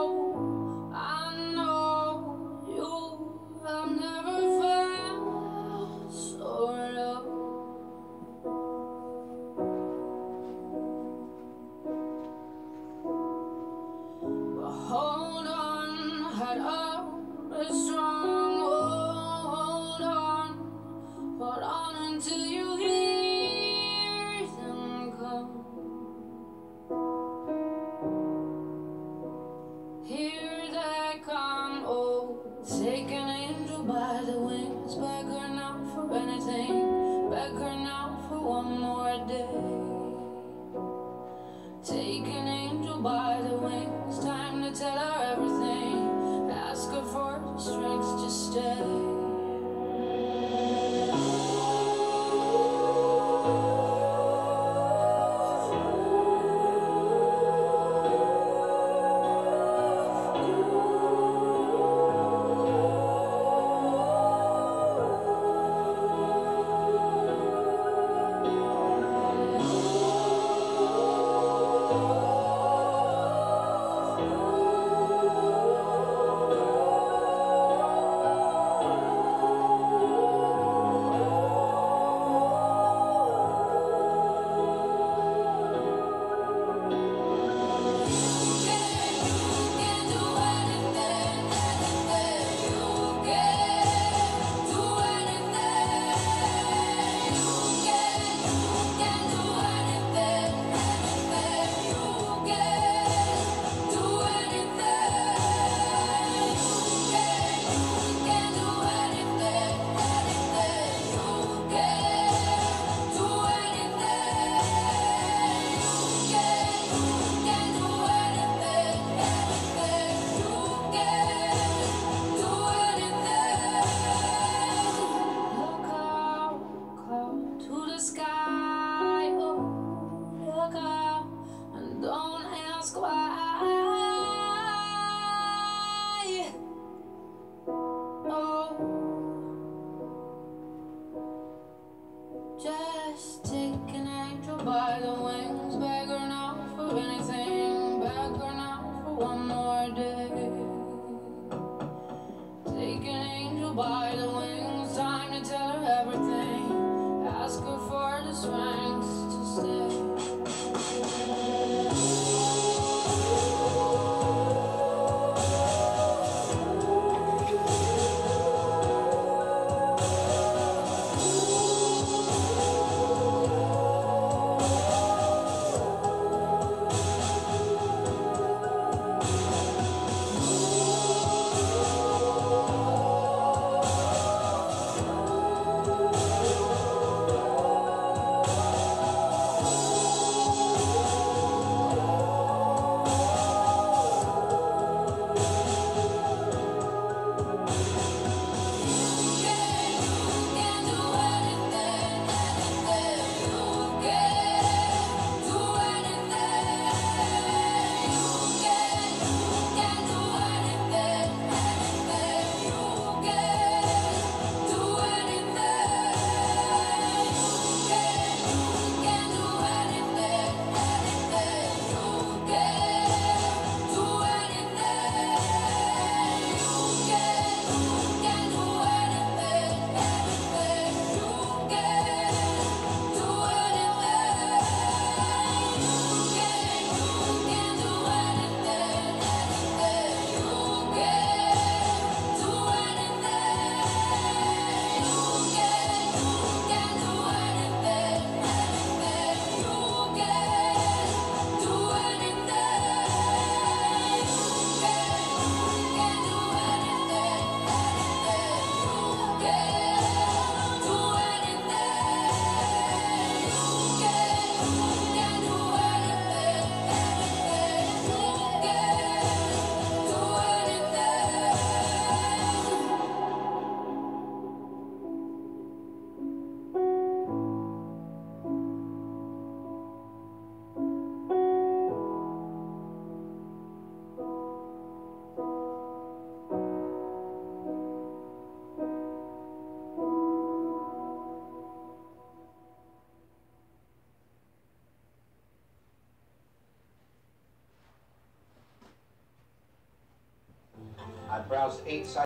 know you have never felt so low. But hold on, head up, it's strong. Hold on until you hear them come. Here they come, oh, take an angel by the wings. Beg her now for anything, beg her now for one more day. Take an angel by the wings, time to tell her everything. Ask her for the strength to stay. browsed 8 sites.